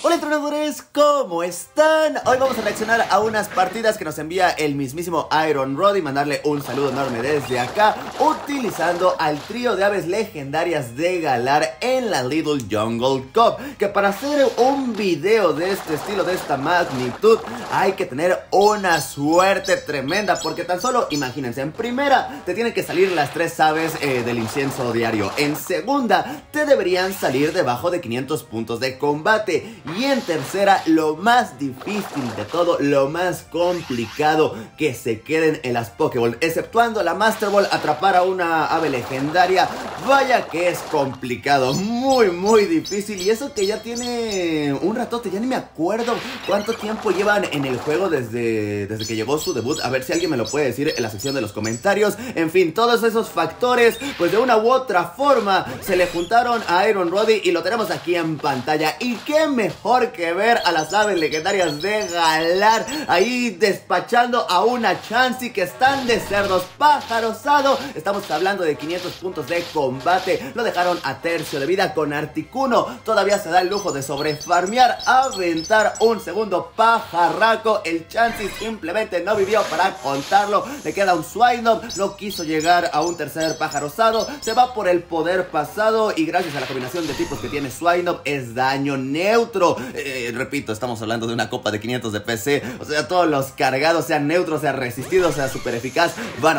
Hola entrenadores, ¿cómo están? Hoy vamos a reaccionar a unas partidas que nos envía el mismísimo Iron Rod y mandarle un saludo enorme desde acá, utilizando al trío de aves legendarias de Galar en la Little Jungle Cup. Que para hacer un video de este estilo, de esta magnitud, hay que tener una suerte tremenda, porque tan solo, imagínense, en primera te tienen que salir las 3 aves del incienso diario. En segunda, te deberían salir debajo de 500 puntos de combate. Y en tercera, lo más difícil de todo, lo más complicado, que se queden en las Pokéball. Exceptuando la Master Ball, atrapar a una ave legendaria, vaya que es complicado, muy difícil. Y eso que ya tiene un ratote, ya ni me acuerdo cuánto tiempo llevan en el juego desde que llegó su debut. A ver si alguien me lo puede decir en la sección de los comentarios. En fin, todos esos factores, pues de una u otra forma, se le juntaron a Iron Roddy y lo tenemos aquí en pantalla. Y qué mejor que ver a las aves legendarias de Galar ahí despachando a una Chansey que están de cerdos. Pájarosado, estamos hablando de 500 puntos de combate. Lo dejaron a tercio de vida con Articuno. Todavía se da el lujo de sobrefarmear, aventar un segundo pajarraco. El Chansey simplemente no vivió para contarlo. Le queda un Swinub, no quiso llegar a un tercer pájarosado. Se va por el poder pasado y gracias a la combinación de tipos que tiene Swinub es daño neutro. Repito, estamos hablando de una copa de 500 de PC. O sea, todos los cargados, sean neutros, sea resistido, sea super eficaz, van a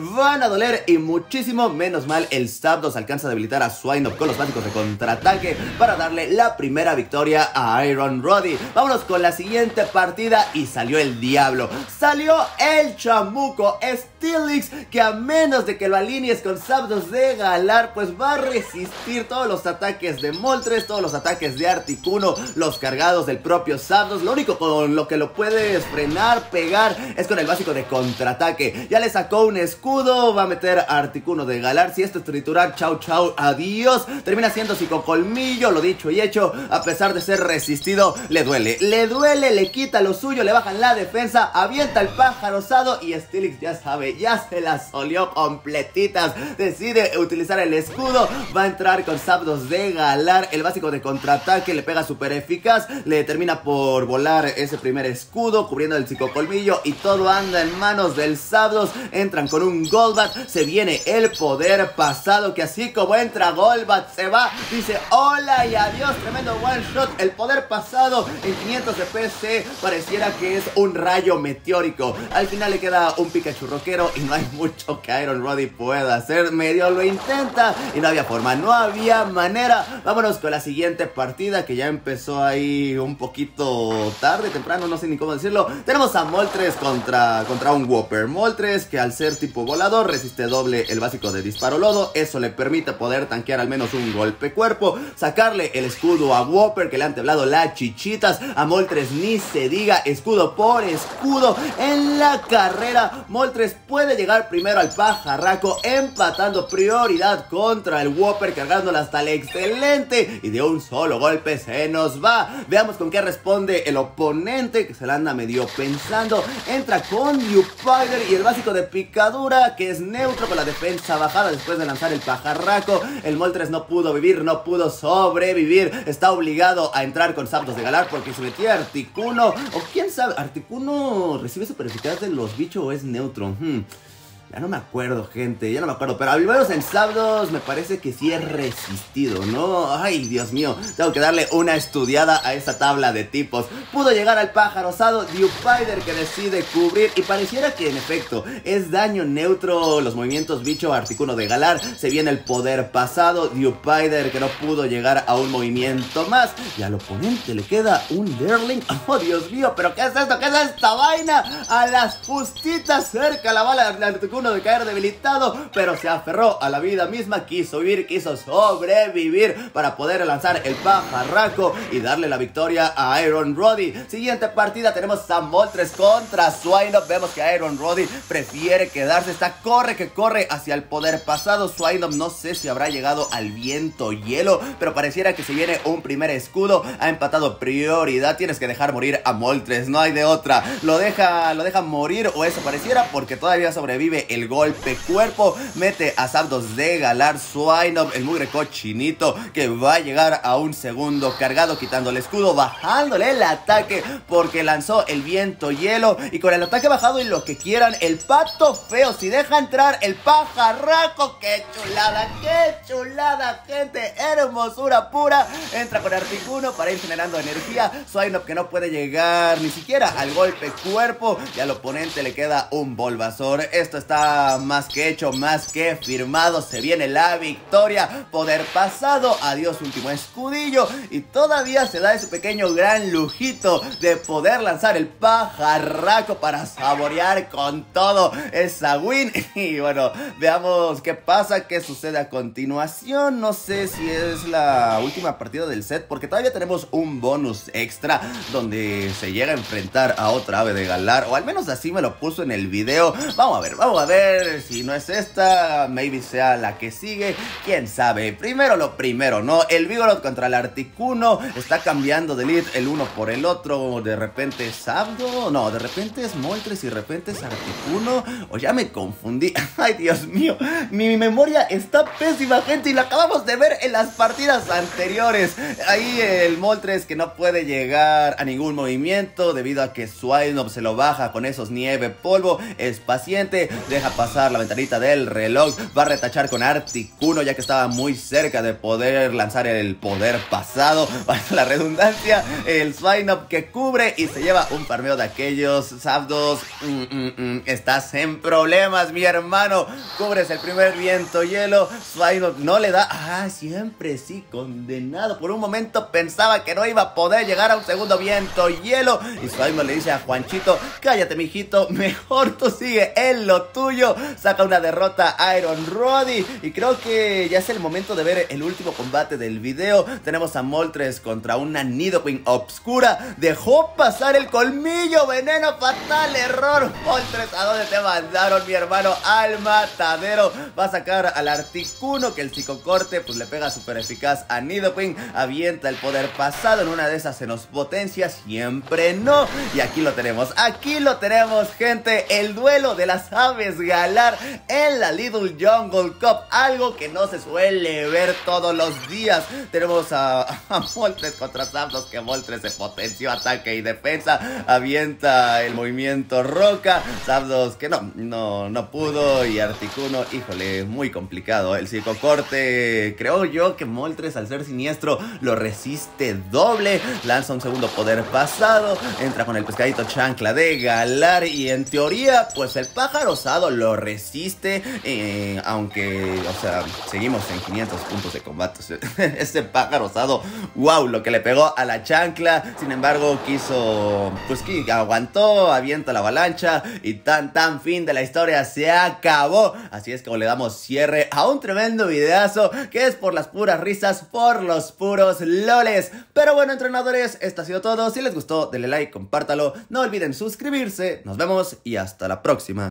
doler y muchísimo. Menos mal el Zapdos alcanza a debilitar a Swinub con los básicos de contraataque para darle la primera victoria a Iron Roddy. Vámonos con la siguiente partida y salió el diablo. Salió el chamuco Steelix, que a menos de que lo alinees con Zapdos de Galar, pues va a resistir todos los ataques de Moltres, todos los ataques de Articuno, los cargados del propio Zapdos. Lo único con lo que lo puedes frenar, pegar, es con el básico de contraataque. Ya le sacó un escudo, va a meter a Articuno de Galar. Si esto es triturar, chau, adiós. Termina siendo psicocolmillo, lo dicho y hecho. A pesar de ser resistido, le duele, le quita lo suyo, le bajan la defensa, avienta el pájaro osado y Steelix ya sabe, ya se las solió completitas. Decide utilizar el escudo, va a entrar con Zapdos de Galar. El básico de contraataque le pega súper eficaz, le termina por volar ese primer escudo, cubriendo el psicocolmillo y todo anda en manos del Zapdos. Entran con un Golbat, se viene el poder pasado, que así como entra Golbat se va, dice hola y adiós, tremendo one shot. El poder pasado en 500 de PC pareciera que es un rayo meteórico. Al final le queda un Pikachu rockero y no hay mucho que Iron Roddy pueda hacer. Medio lo intenta y no había forma, no había manera. Vámonos con la siguiente partida, que ya empezó ahí un poquito tarde, temprano, no sé ni cómo decirlo. Tenemos a Moltres contra un Whopper. Moltres, que al ser tipo volador resiste doble el básico de disparo lodo. Eso le permite poder tanquear al menos un golpe cuerpo, sacarle el escudo a Whopper, que le han temblado las chichitas. A Moltres ni se diga, escudo por escudo. En la carrera Moltres puede llegar primero al pajarraco, empatando prioridad contra el Whopper, cargándolo hasta el excelente, y de un solo golpe se nos va. Veamos con qué responde el oponente, que se la anda medio pensando. Entra con Viewfinder y el básico de picadura, que es neutro, con la defensa bajada después de lanzar el pajarraco. El Moltres no pudo vivir, no pudo sobrevivir. Está obligado a entrar con Zapdos de Galar porque se metía Articuno. O quién sabe, Articuno recibe super eficaz de los bichos o es neutro. Ya no me acuerdo, gente, ya no me acuerdo. Pero al menos en Zapdos me parece que sí es resistido, ¿no? Ay, Dios mío, tengo que darle una estudiada a esa tabla de tipos. Pudo llegar al pájaro osado, Viewfinder, que decide cubrir, y pareciera que en efecto es daño neutro los movimientos bicho Articuno de Galar. Se viene el poder pasado, Viewfinder, que no pudo llegar a un movimiento más, y al oponente le queda un Derling. Oh, Dios mío, pero ¿qué es esto? ¿Qué es esta vaina? A las justitas cerca la bala de Articuno de caer debilitado, pero se aferró a la vida misma, quiso huir, quiso sobrevivir para poder lanzar el pajarraco y darle la victoria a Iron Roddy. Siguiente partida, tenemos a Moltres contra Swinub. Vemos que Iron Roddy prefiere quedarse, está corre que corre hacia el poder pasado. Swinub no sé si habrá llegado al viento hielo, pero pareciera que se viene un primer escudo. Ha empatado prioridad, tienes que dejar morir a Moltres, no hay de otra. Lo deja morir, o eso pareciera, porque todavía sobrevive el golpe cuerpo, mete a Zapdos de Galar, Swinub, el mugre cochinito, que va a llegar a un segundo cargado, quitando el escudo, bajándole el ataque, porque lanzó el viento hielo, y con el ataque bajado y lo que quieran, el pato feo, si deja entrar el pajarraco, ¡qué chulada, gente! Hermosura pura, entra con Articuno para ir generando energía, Swinub que no puede llegar ni siquiera al golpe cuerpo, y al oponente le queda un Bulbasaur. Esto está más que hecho, más que firmado, se viene la victoria, poder pasado, adiós último escudillo, y todavía se da ese pequeño gran lujito de poder lanzar el pajarraco para saborear con todo esa win. Y bueno, veamos qué pasa, qué sucede a continuación. No sé si es la última partida del set, porque todavía tenemos un bonus extra donde se llega a enfrentar a otra ave de Galar, o al menos así me lo puso en el video. Vamos a ver si no es esta, maybe sea la que sigue, quién sabe. Primero lo primero, ¿no? El Vigoroth contra el Articuno, está cambiando de lead el uno por el otro, de repente es Zapdos, no, de repente es Moltres y de repente es Articuno, o ya me confundí. Ay, Dios mío, mi memoria está pésima, gente, y lo acabamos de ver en las partidas anteriores. Ahí el Moltres que no puede llegar a ningún movimiento debido a que Swinub se lo baja con esos nieve polvo, es paciente, deja pasar la ventanita del reloj, va a retachar con Articuno ya que estaba muy cerca de poder lanzar el poder pasado, para la redundancia, el Swinub que cubre y se lleva un farmeo de aquellos. Zapdos, estás en problemas, mi hermano, cubres el primer viento hielo, Swinub no le da, siempre sí, condenado, por un momento pensaba que no iba a poder llegar a un segundo viento hielo, y Swinub le dice a Juanchito, cállate mijito, mejor tú sigue en lo tuyo, saca una derrota a Iron Roddy, y creo que ya es el momento de ver el último combate del video. Tenemos a Moltres contra una Nidoqueen obscura, dejó pasar el colmillo, veneno fatal, error, Moltres, ¿a dónde te mandaron, mi hermano? Al matadero, va a sacar al Articuno, que el psicocorte pues le pega súper eficaz a Nidoqueen, avienta el poder pasado, en una de esas se nos potencia, siempre no, y aquí lo tenemos, gente, el duelo de las aves Galar en la Little Jungle Cup, algo que no se suele ver todos los días. Tenemos a Moltres contra Zapdos, que Moltres se potenció ataque y defensa, avienta el movimiento roca, Zapdos que no pudo, y Articuno, híjole, muy complicado, el psicocorte, creo yo que Moltres al ser siniestro lo resiste doble, lanza un segundo poder pasado, entra con el pescadito chancla de Galar, y en teoría pues el pájaro osado lo resiste, aunque, o sea, seguimos en 500 puntos de combate. Este pájaro osado, wow, lo que le pegó a la chancla, sin embargo quiso, pues que aguantó, avienta la avalancha, y tan fin de la historia, se acabó. Así es como le damos cierre a un tremendo videazo, que es por las puras risas, por los puros loles. Pero bueno, entrenadores, esto ha sido todo. Si les gustó, denle like, compártalo, no olviden suscribirse, nos vemos y hasta la próxima.